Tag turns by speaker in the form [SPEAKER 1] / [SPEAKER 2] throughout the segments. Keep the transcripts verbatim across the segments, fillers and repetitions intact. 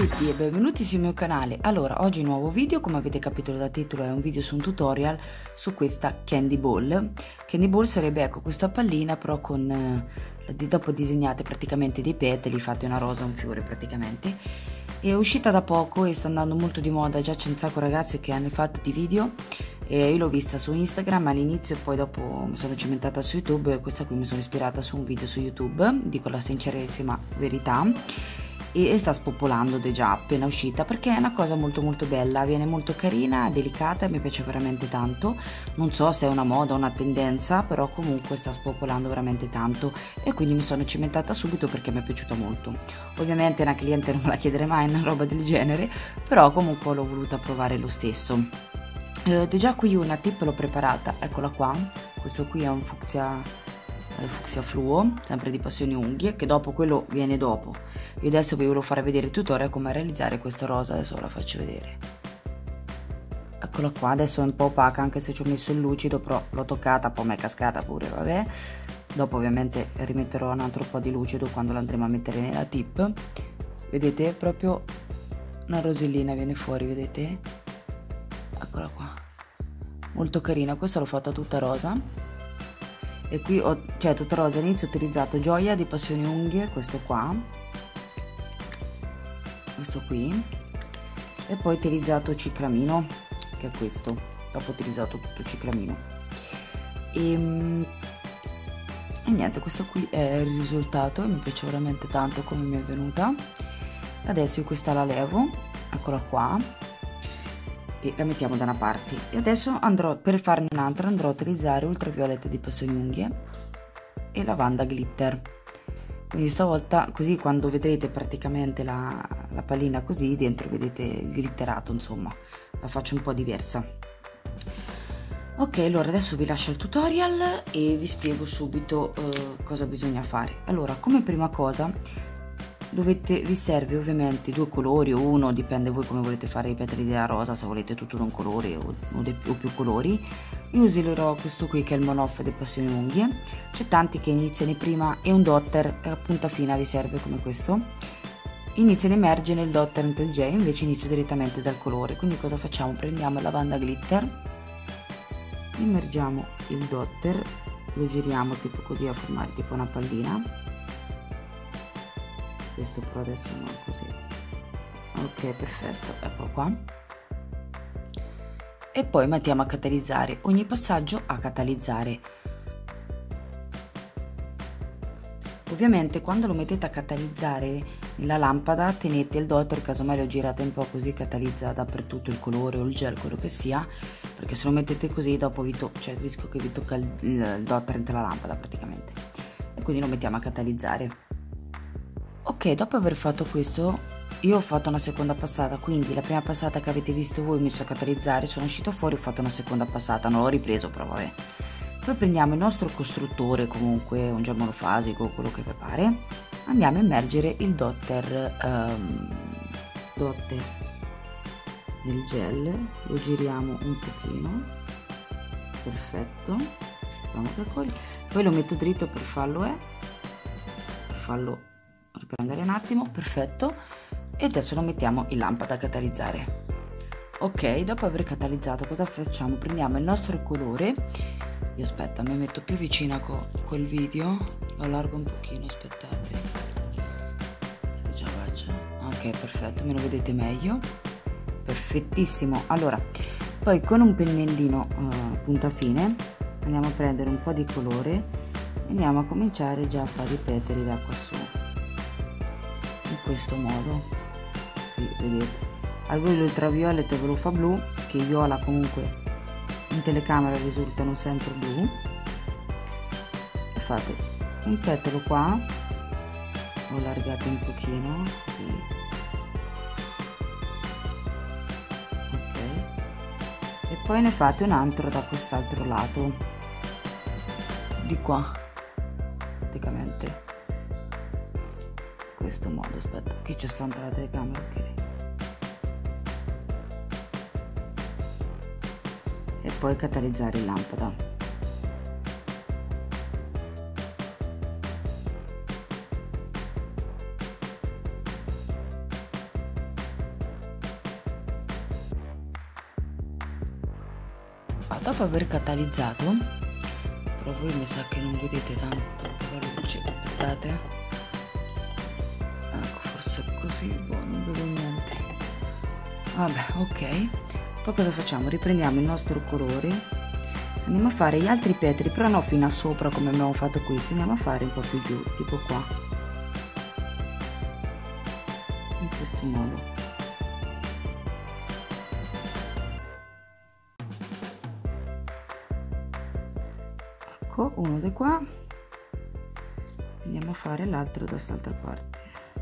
[SPEAKER 1] tutti e benvenuti sul mio canale. Allora, oggi nuovo video, come avete capito dal titolo è un video su un tutorial su questa candy ball. Candy ball sarebbe, ecco, questa pallina però con eh, dopo disegnate praticamente dei petali, fate una rosa, un fiore praticamente. È uscita da poco e sta andando molto di moda, già c'è un sacco ragazzi che hanno fatto di video. E io l'ho vista su Instagram all'inizio e poi dopo mi sono cimentata su YouTube. Questa qui mi sono ispirata su un video su YouTube, dico la sincerissima verità, e sta spopolando ed è già appena uscita perché è una cosa molto molto bella, viene molto carina, delicata e mi piace veramente tanto. Non so se è una moda o una tendenza, però comunque sta spopolando veramente tanto e quindi mi sono cimentata subito perché mi è piaciuta molto. Ovviamente una cliente non me la chiederei mai una roba del genere, però comunque l'ho voluta provare lo stesso. Eh, già qui una tip l'ho preparata, eccola qua. Questo qui è un fucsia il fucsia fluo, sempre di Passioni Unghie, che dopo quello viene dopo. Io adesso vi volevo fare vedere il tutorial come realizzare questa rosa, adesso ve la faccio vedere. Eccola qua, adesso è un po' opaca anche se ci ho messo il lucido, però l'ho toccata, poi mi è cascata pure, vabbè. Dopo ovviamente rimetterò un altro po' di lucido quando l'andremo a mettere nella tip. Vedete, proprio una rosellina viene fuori, vedete? Eccola qua, molto carina, questa l'ho fatta tutta rosa. E qui ho, cioè tutta rosa, all'inizio ho utilizzato Gioia di Passioni Unghie, questo qua, questo qui, e poi ho utilizzato Ciclamino, che è questo, dopo ho utilizzato tutto Ciclamino. E, e niente, questo qui è il risultato, mi piace veramente tanto come mi è venuta. Adesso io questa la levo, eccola qua, e la mettiamo da una parte. E adesso andrò, per farne un'altra, andrò a utilizzare Ultravioletta di Passioni Unghie e Lavanda Glitter. Quindi stavolta, così quando vedrete praticamente la, la pallina così, dentro vedete il glitterato, insomma, la faccio un po' diversa. Ok, allora adesso vi lascio il tutorial e vi spiego subito eh, cosa bisogna fare. Allora, come prima cosa, dovete, vi serve ovviamente due colori o uno, dipende voi come volete fare i petali della rosa, se volete tutto da un colore o, o, de, o più colori. Io userò questo qui che è il Monoff di Passioni Unghie. C'è tanti che iniziano prima e un dotter a punta fina vi serve come questo. Inizia ad emergere nel dotter entro il J, invece inizio direttamente dal colore. Quindi cosa facciamo? Prendiamo il Lavanda Glitter, immergiamo il dotter, lo giriamo tipo così a formare tipo una pallina. Questo però adesso non è così. Ok, perfetto, ecco qua. E poi mettiamo a catalizzare, ogni passaggio a catalizzare. Ovviamente quando lo mettete a catalizzare nella lampada tenete il dotter, casomai lo girate un po' così catalizza dappertutto il colore o il gel, quello che sia, perché se lo mettete così dopo vi tocca, cioè il rischio che vi tocca il, il dotter dentro la lampada praticamente, e quindi lo mettiamo a catalizzare. Ok, dopo aver fatto questo io ho fatto una seconda passata, quindi la prima passata che avete visto voi ho messo a catalizzare, sono uscito fuori, ho fatto una seconda passata, non l'ho ripreso però vabbè. Poi prendiamo il nostro costruttore, comunque un gel monofasico, quello che vi pare, andiamo a immergere il dotter, um, dotter nel gel, lo giriamo un pochino, perfetto, poi lo metto dritto per farlo, eh, per farlo riprendere un attimo, perfetto, e adesso lo mettiamo in lampada a catalizzare. Ok, dopo aver catalizzato cosa facciamo? Prendiamo il nostro colore, io aspetta mi metto più vicina co col video, lo allargo un pochino, aspettate, se già faccio, ok perfetto, me lo vedete meglio, perfettissimo. Allora poi con un pennellino uh, punta fine andiamo a prendere un po' di colore e andiamo a cominciare già a fare i petali da qua su, in questo modo, sì, vedete, a voi l'ultravioletto ve lo fa blu, che i viola comunque in telecamera risultano sempre blu, e fate un petalo qua, lo allargate un pochino, così, ok, e poi ne fate un altro da quest'altro lato, di qua, praticamente questo modo. Aspetta, qui c'è stata la telecamera, ok, e poi catalizzare in lampada. qua, dopo aver catalizzato, però voi mi sa che non vedete tanto la luce, aspettate, ecco, forse è così, boh, non vedo niente, vabbè, ok. Poi cosa facciamo? Riprendiamo il nostro colore, andiamo a fare gli altri petali, però no fino a sopra come abbiamo fatto qui, se andiamo a fare un po' più giù, tipo qua, in questo modo. Ecco, uno di qua, andiamo a fare l'altro da quest'altra parte.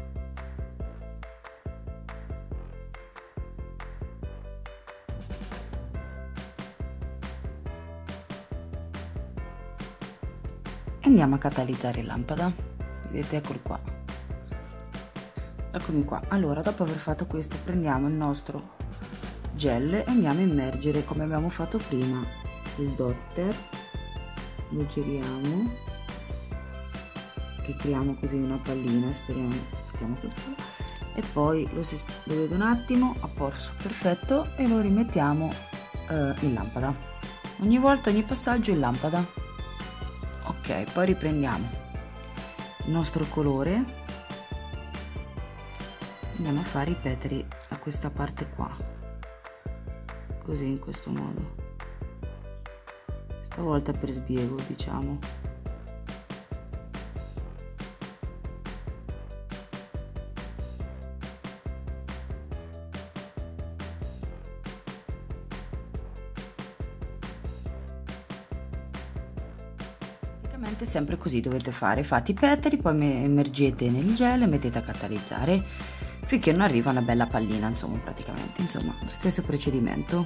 [SPEAKER 1] Andiamo a catalizzare la lampada, vedete, eccoli qua, eccomi qua. Allora, dopo aver fatto questo, prendiamo il nostro gel e andiamo a immergere come abbiamo fatto prima il dotter, lo giriamo, che creiamo così una pallina, speriamo, mettiamo questo, e poi lo, lo vedo un attimo a posto, perfetto, e lo rimettiamo eh, in lampada, ogni volta, ogni passaggio in lampada. Ok, poi riprendiamo il nostro colore, andiamo a fare i petali a questa parte qua, così, in questo modo, stavolta per sbiego, diciamo. Sempre così dovete fare, fate i petali, poi immergete nel gel e mettete a catalizzare finché non arriva una bella pallina, insomma, praticamente, insomma, lo stesso procedimento.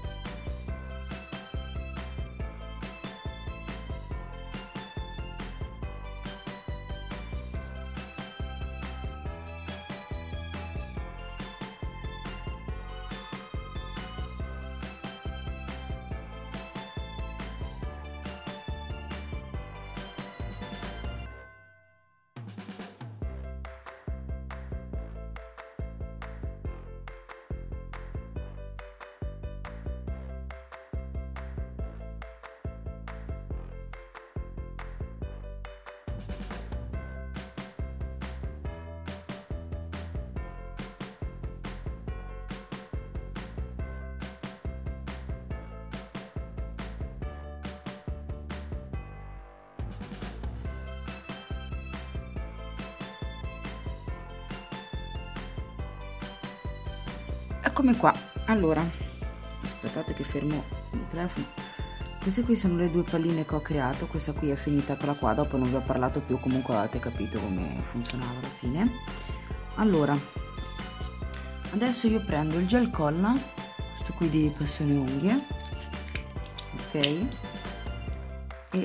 [SPEAKER 1] Eccomi qua. Allora, aspettate che fermo il telefono. Queste qui sono le due palline che ho creato, questa qui è finita, quella qua dopo non vi ho parlato più, comunque avete capito come funzionava alla fine. Allora, adesso io prendo il gel colla, questo qui di Passione Unghie, ok, e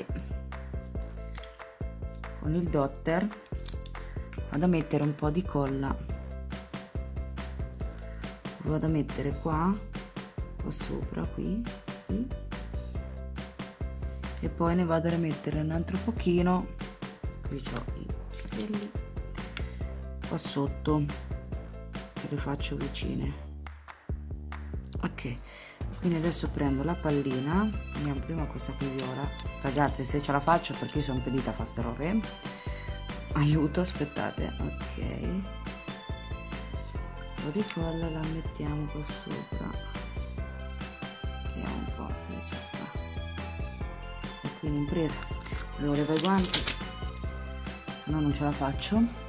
[SPEAKER 1] con il dotter vado a mettere un po' di colla, vado a mettere qua, qua sopra, qui, qui, e poi ne vado a mettere un altro pochino, qui ho i capelli, qua sotto, che le faccio vicine. Ok, quindi adesso prendo la pallina, andiamo prima a questa qui viola, ragazzi, se ce la faccio, perché io sono pedita a fare ste robe, aiuto, aspettate, ok, di colla la mettiamo qua sopra, vediamo un po' che ci sta, e quindi in presa devo levare i guanti, se no non ce la faccio.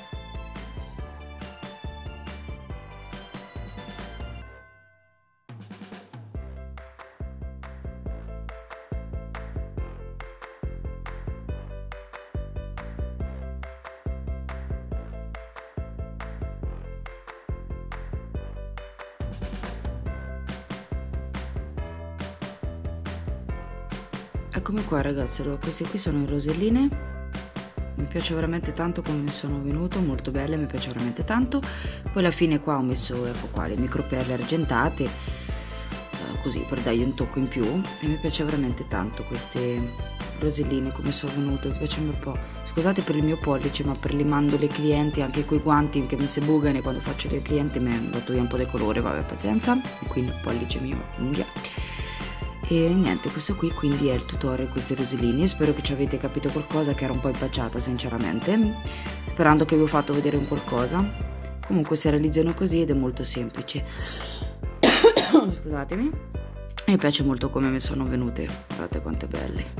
[SPEAKER 1] Eccomi qua ragazzi, allora queste qui sono le roselline, mi piace veramente tanto come sono venuto, molto belle, mi piace veramente tanto. Poi alla fine qua ho messo, ecco qua, le microperle argentate, eh, così per dargli un tocco in più, e mi piace veramente tanto queste roselline come sono venute, mi piacciono un po', scusate per il mio pollice, ma per le mandorle clienti, anche coi guanti che mi si bucano quando faccio le clienti mi hanno dato via un po' di colore, vabbè pazienza, e quindi il pollice mio unghia. E niente, questo qui quindi è il tutorial di questi roselini. Spero che ci avete capito qualcosa, che era un po' impacciata sinceramente, sperando che vi ho fatto vedere un qualcosa. Comunque si realizzano così ed è molto semplice. Scusatemi. Mi piace molto come mi sono venute, guardate quante belle,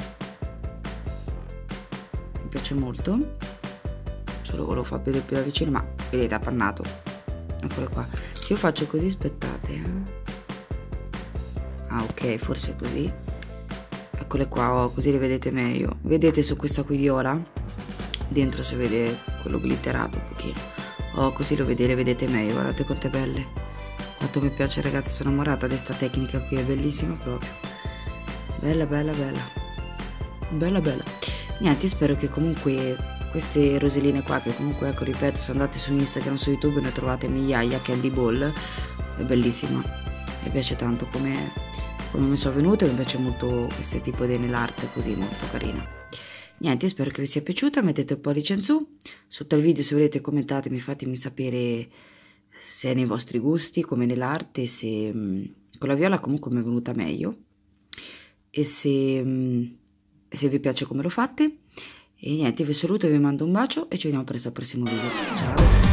[SPEAKER 1] mi piace molto. Solo volevo far vedere più da vicino, ma vedete, ha pannato. Eccole qua. Se io faccio così, aspettate, eh. Ah, ok, forse così. Eccole qua, oh, così le vedete meglio. Vedete su questa qui viola? Dentro si vede quello glitterato un pochino. Oh, così lo vedete, le vedete meglio. Guardate quante belle. Quanto mi piace, ragazzi, sono innamorata di questa tecnica qui, è bellissima proprio. Bella, bella, bella. Bella, bella. Niente, spero che comunque queste roselline qua, che comunque, ecco, ripeto, se andate su Instagram, su YouTube, ne trovate migliaia, Candy Ball, è bellissima. Mi piace tanto come... come mi sono venute, mi piace molto questo tipo di nail art, così molto carina. Niente, spero che vi sia piaciuta, mettete un pollice in su, sotto il video se volete commentatemi, fatemi sapere se è nei vostri gusti come nell'arte, se mh, con la viola comunque mi è venuta meglio, e se, mh, se vi piace come lo fate. E niente, vi saluto, vi mando un bacio e ci vediamo presto al prossimo video. Ciao!